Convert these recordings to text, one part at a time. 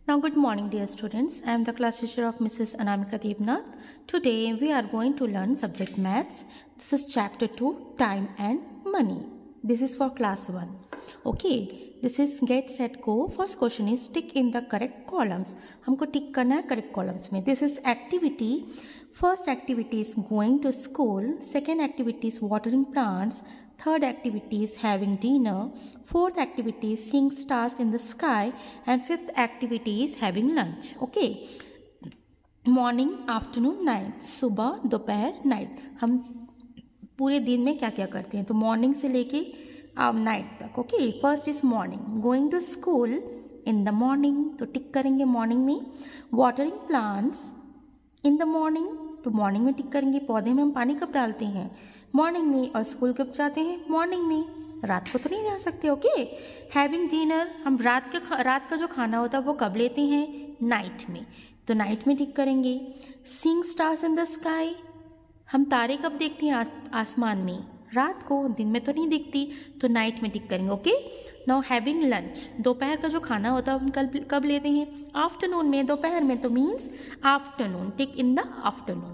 Now, good morning, dear students. I am the class teacher of Mrs. Anamika Devnath. Today, we are going to learn subject maths. This is chapter 2, time and money. This is for class 1. Okay, this is get, set, go. First question is tick in the correct columns. हमको tick करना है correct columns में. This is activity. First activity is going to school. Second activity is watering plants. Third activity is having dinner. Fourth activity is seeing stars in the sky. And fifth activity is having lunch. Okay. Morning, afternoon, night. सुबह, दोपहर, night. हम पूरे दिन में क्या क्या करते हैं, तो मॉर्निंग से लेके नाइट तक. Okay, first is morning. Going to school in the morning, तो टिक करेंगे मॉर्निंग में. Watering plants in the morning, तो मॉर्निंग में टिक करेंगे. पौधे में हम पानी कब डालते हैं, मॉर्निंग में. और स्कूल कब जाते हैं, मॉर्निंग में. रात को तो नहीं जा सकते. ओके. हैविंग डिनर, हम रात का जो खाना होता है वो कब लेते हैं, नाइट में, तो नाइट में टिक करेंगे. Seeing stars in the sky, हम तारे कब देखते हैं आसमान में, रात को, दिन में तो नहीं दिखती, तो नाइट में टिक करेंगे. ओके. नाउ हैविंग लंच, दोपहर का जो खाना होता है हम कब लेते हैं, आफ्टरनून में, दोपहर में, तो means afternoon. Tick in the afternoon.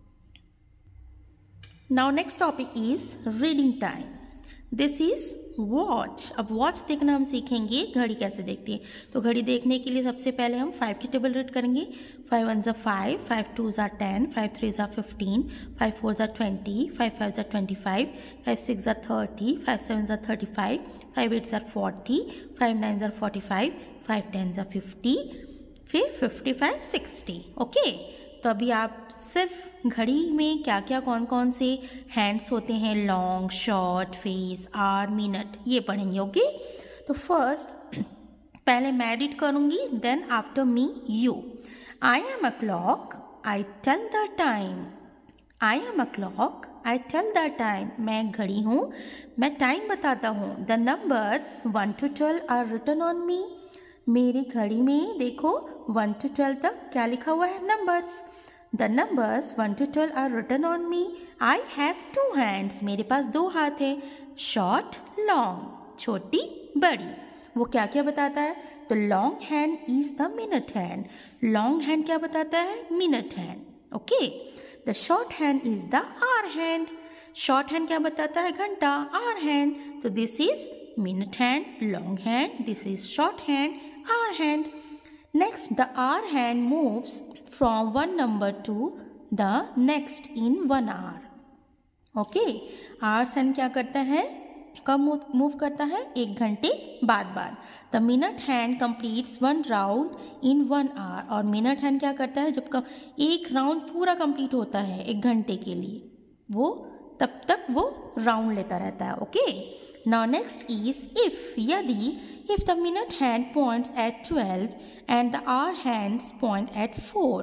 Now next topic is reading time. This is watch. अब वॉच देखना हम सीखेंगे, घड़ी कैसे देखती है. तो घड़ी देखने के लिए सबसे पहले हम 5 की टेबल रीड करेंगे. 5 1 5, 5 2 10, 5 3 15, 5 4 20, 5 5 25, 5 6 30, 5 7 35, 5 8 40, 5 9 45, 5 10 50, फिर 55 60. ओके. तो अभी आप सिर्फ घड़ी में क्या क्या कौन कौन से हैंड्स होते हैं, long, short, face, hour, minute, ये पढ़ेंगे. ओके. तो फर्स्ट पहले मैं रीड करूंगी, then after me you. I am a clock, I tell the time. I am a clock, I tell the time. मैं घड़ी हूँ, मैं टाइम बताता हूँ. The numbers 1 to 12 are written on me. मेरी घड़ी में देखो 1 to 12 तक क्या लिखा हुआ है, numbers. The numbers 1 to 12 are written on me. I have 2 hands. मेरे पास 2 हाथ हैं. Short, long. छोटी, बड़ी. वो क्या क्या बताता है, तो long hand is the minute hand. Long hand क्या बताता है, minute hand. Okay. The short hand is the hour hand. Short hand क्या बताता है, घंटा, hour hand. तो this is minute hand, long hand. This is short hand, hour hand. Next, the hour hand moves from one number to the next in 1 hour. Okay, hour hand क्या करता है, कब move करता है, 1 घंटे बाद. The minute hand completes 1 round in 1 hour. और minute hand क्या करता है, जब एक राउंड पूरा कंप्लीट होता है 1 घंटे के लिए, वो तब तक वो राउंड लेता रहता है. Okay. Now next is if. यदि, if the minute hand points at 12 and the hour hands point at 4.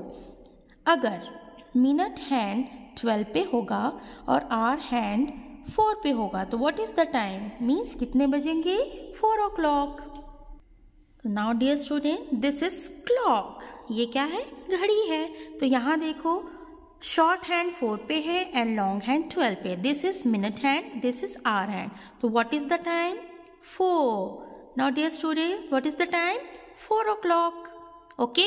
अगर minute hand 12 पे होगा और hour hand 4 पे होगा, तो what is the time, means कितने बजेंगे, 4 o'clock. तो now dear student, this is clock. ये क्या है, घड़ी है. तो यहाँ देखो शॉर्ट हैंड 4 पे है एंड लॉन्ग हैंड 12 पे. This is minute hand, this is hour hand. तो what is the time, 4. Now dear student, what is the time, 4 o'clock. Okay.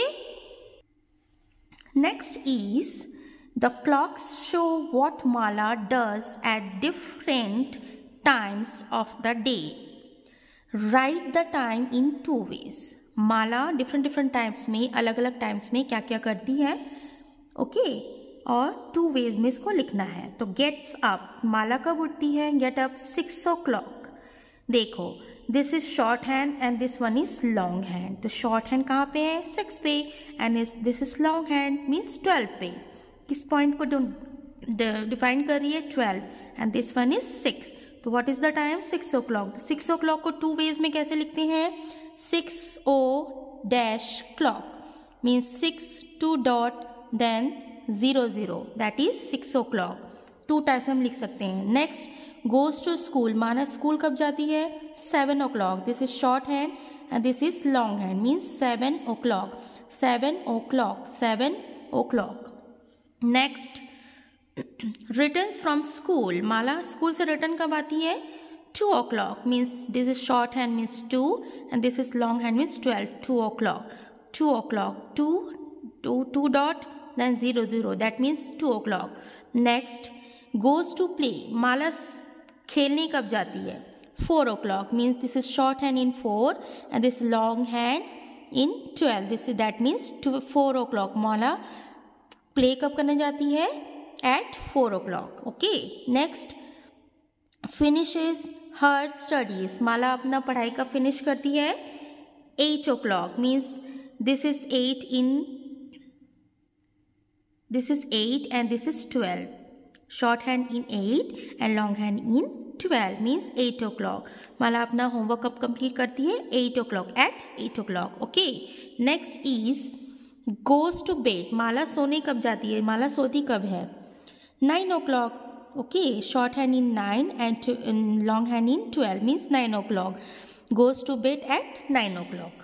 Next is the clocks show what Mala does at different times of the day. Right the time in 2 ways. Mala different times में, अलग अलग times में क्या क्या करती है. Okay. और 2 ways में इसको लिखना है. तो गेट्स अप, माला कब उठती है, गेट अप 6 o'clock. देखो this is short hand and this one is long hand. तो शॉर्ट हैंड कहाँ पे है, 6 पे, and this is long hand means 12 पे. किस पॉइंट को डिफाइन कर रही है, 12, एंड दिस वन इज 6. तो what is the time, 6 o'clock. तो 6 o'clock को 2 ways में कैसे लिखते हैं, 6o-clock means 6 2 dot then 00, that is 6 o'clock. 2 types में हम लिख सकते हैं. Next, goes to school. माना स्कूल कब जाती है, 7 o'clock. This is short hand and this is long hand means 7 o'clock. 7 o'clock, 7 o'clock. Next, returns from school. Mala school से रिटर्न कब आती है, 2 o'clock means this is short hand means 2 and this is long hand means 12. 2 o'clock. 2 o'clock, 2 dot, then 0 0, that means 2 o'clock. Next, goes to play, Mala खेलने कब जाती है? 4 o'clock, means this is short hand in 4 and this long hand in 12. That means 4 o'clock. Mala play कब करने जाती है? At 4 o'clock. Okay. Next, finishes her studies. माला अपना पढ़ाई कब फिनिश करती है? 8 o'clock, means this is 8 and this is 12. Short hand in 8 and long hand in 12, means 8 o'clock. माला अपना होमवर्क कब कंप्लीट करती है? 8 o'clock, at 8 o'clock. Okay. Next is goes to bed. माला सोने कब जाती है? माला सोती कब है? 9 o'clock. Okay. Short hand in 9 and long hand in 12, means 9 o'clock. Goes to bed at 9 o'clock.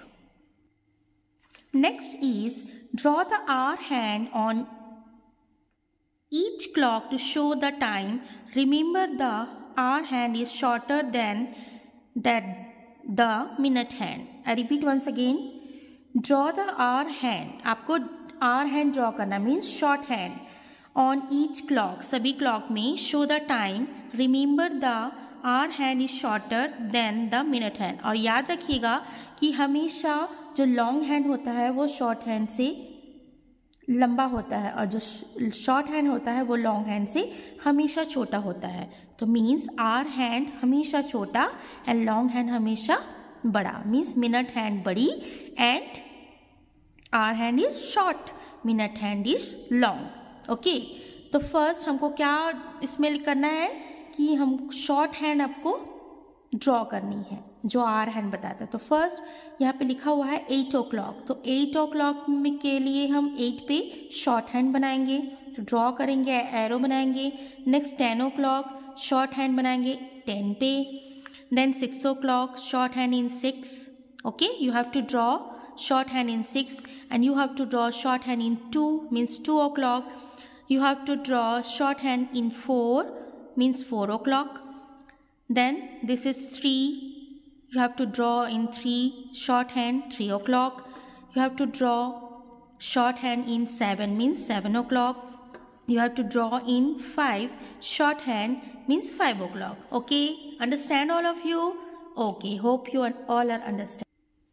Next is draw the hour hand on each clock to show the time. Remember, the hour hand is shorter than the minute hand. I repeat once again. Draw the hour hand. आपको hour hand draw करना, means short hand. On each clock, सभी clock में show the time. Remember, the hour hand is shorter than the minute hand. और याद रखिएगा कि हमेशा जो long hand होता है वो short hand से लंबा होता है और जो शॉर्ट हैंड होता है वो लॉन्ग हैंड से हमेशा छोटा होता है. तो मीन्स आवर हैंड हमेशा छोटा एंड लॉन्ग हैंड हमेशा बड़ा. मीन्स मिनट हैंड बड़ी and hour hand is short, minute hand is long. Okay. तो फर्स्ट हमको क्या इसमें करना है कि हम शॉर्ट हैंड आपको ड्रॉ करनी है जो आवर हैंड बताता है. तो फर्स्ट यहाँ पे लिखा हुआ है 8 o'clock. तो 8 o'clock के लिए हम 8 पे शॉर्ट हैंड बनाएंगे, तो ड्रॉ करेंगे, एरो बनाएंगे. नेक्स्ट 10 o'clock शॉर्ट हैंड बनाएंगे 10 पे. Then 6 o'clock short hand in 6. Okay. You have to draw short hand in 6 and you have to draw short hand in 2, means 2 o'clock. You have to draw short hand in 4, means 4 o'clock. Then this is 3. You have to draw in 3 short hand, 3 o'clock. You have to draw short hand in 7, means 7 o'clock. You have to draw in 5 short hand, means 5 o'clock. Okay, understand all of you? Okay, hope you all are understand.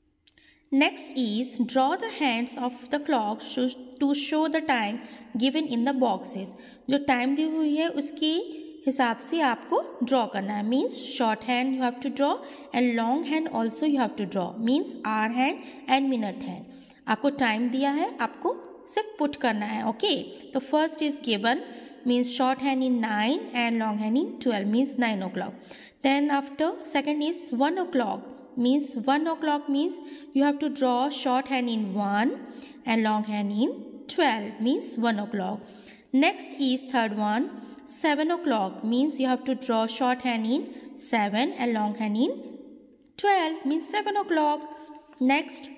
Next is draw the hands of the clock to show the time given in the boxes. जो time दी हुई है उसके हिसाब से आपको draw करना है. Means short hand you have to draw and long hand also you have to draw. Means hour hand and minute hand. आपको टाइम दिया है, आपको सिर्फ पुट करना है. ओके. तो first is given, means short hand in 9 and long hand in 12, means 9 o'clock. Then after second is 1 o'clock. Means 1 o'clock means you have to draw short hand in 1 and long hand in 12, means 1 o'clock. Next is third one, 7 o'clock means you have to draw short hand in 7 and long hand in 12, means 7 o'clock. Next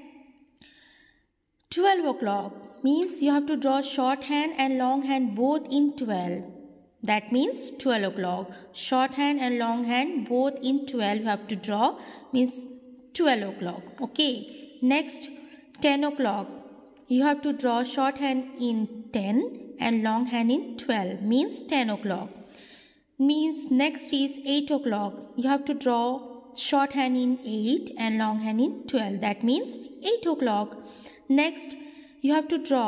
12 o'clock means you have to draw short hand and long hand both in 12. That means 12 o'clock. Short hand and long hand both in 12 you have to draw, means 12 o'clock. Okay. Next 10 o'clock. You have to draw short hand in 10 and long hand in 12, means 10 o'clock. Means next is 8 o'clock. You have to draw short hand in 8 and long hand in 12. That means 8 o'clock. Next you have to draw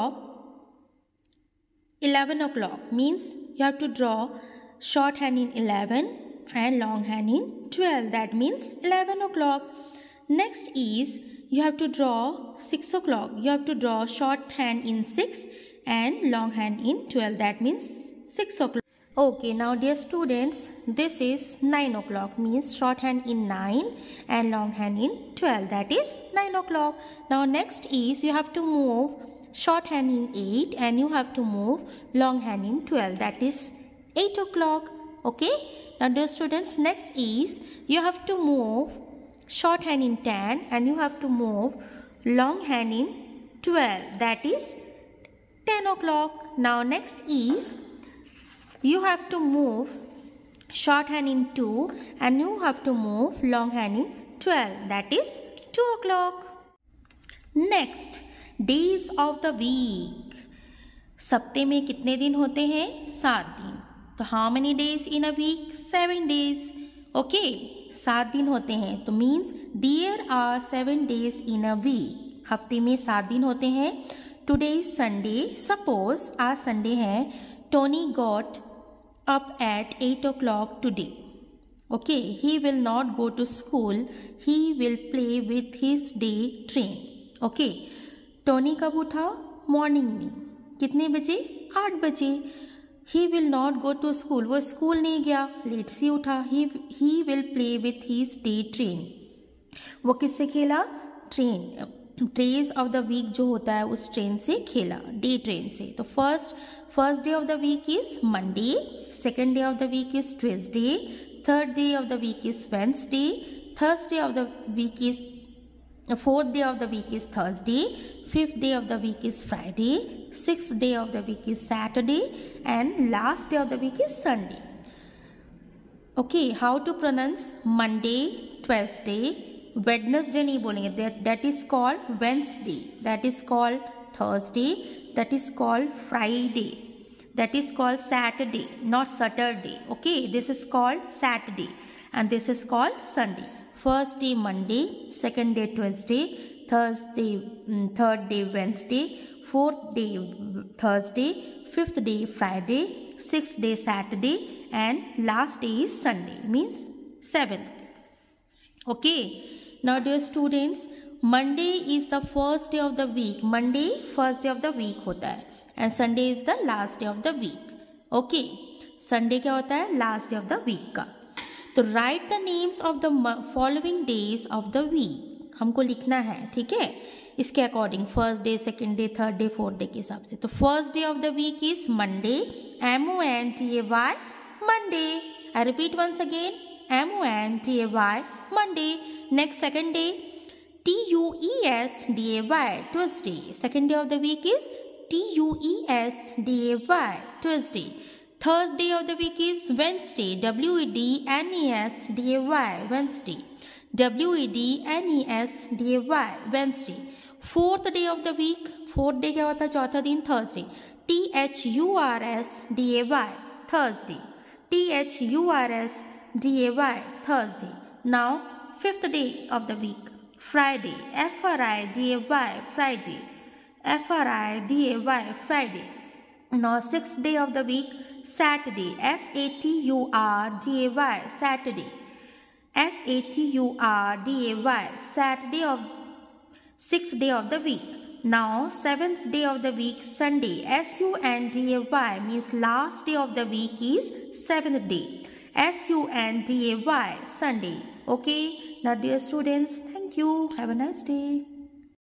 11 o'clock. Means you have to draw short hand in 11 and long hand in 12. That means 11 o'clock. Next is you have to draw 6 o'clock. You have to draw short hand in 6 and long hand in 12. That means 6 o'clock. Okay, now dear students, this is 9 o'clock, means short hand in 9 and long hand in 12. That is 9 o'clock. Now next is you have to move short hand in 8 and you have to move long hand in 12. That is 8 o'clock. Okay. Now dear students, next is you have to move short hand in 10 and you have to move long hand in 12. That is 10 o'clock. Now next is you have to move short hand in 2 and you have to move long hand in 12. That is 2 o'clock. Next, days of the week, सप्ते में कितने दिन होते हैं? 7 दिन। तो how many days in a week? 7 days. Okay, 7 दिन होते हैं। तो means there are 7 days in a week, हफ्ते में 7 दिन होते हैं। टुडे इज संडे, सपोज आज संडे है। Tony got up at 8 o'clock today. Okay, he will not go to school, he will play with his day train. Okay, Tony कब उठा? Morning में। कितने बजे? 8 बजे। He will not go to school, वो school नहीं गया, लेट से उठा। He will play with his day train, वो किससे खेला? Train, days of the week जो होता है उस ट्रेन से खेला, डे ट्रेन से। तो first day of the week is Monday, second day of the week is Tuesday, third day of the week is Wednesday, Thursday of the week is fourth day of the week is Thursday, fifth day of the week is Friday, sixth day of the week is Saturday and last day of the week is Sunday. Okay, how to pronounce Monday, Tuesday, Wednesday नहीं बोलेंगे, that is called Wednesday, that is called Thursday, that is called Friday, that is called Saturday, not Saturday. Okay, this is called Saturday and this is called Sunday. First day Monday, second day Tuesday, third day Wednesday, fourth day Thursday, fifth day Friday, sixth day Saturday and last day is Sunday, means 7th. Okay, now dear students, Monday is the first day of the week. Monday first day of the week होता है and Sunday is the last day of the week. Okay, Sunday क्या होता है? Last day of the week का। तो write the names of the following days of the week, हमको लिखना है, ठीक है, इसके according first day, second day, third day, fourth day के हिसाब से। तो first day of the week is Monday, MONDAY, Monday. I repeat once again, MONDAY, Monday. Next second day, TUESDAY, Tuesday. Second day of the week is TUESDAY, Tuesday. Third day of the week is Wednesday, WEDNESDAY, Wednesday, WEDNESDAY, Wednesday. Fourth day of the week, fourth day क्या होता है? चौथा दिन, Thursday, THURSDAY, Thursday, THURSDAY, Thursday. Now fifth day of the week, Friday, FRIDAY, Friday, FRIDAY, Friday. Now sixth day of the week, Saturday, SATURDAY, Saturday, SATURDAY, Saturday of sixth day of the week. Now seventh day of the week, Sunday, SUNDAY, means last day of the week is seventh day, SUNDAY, Sunday. Okay, now dear students, thank you, have a nice day.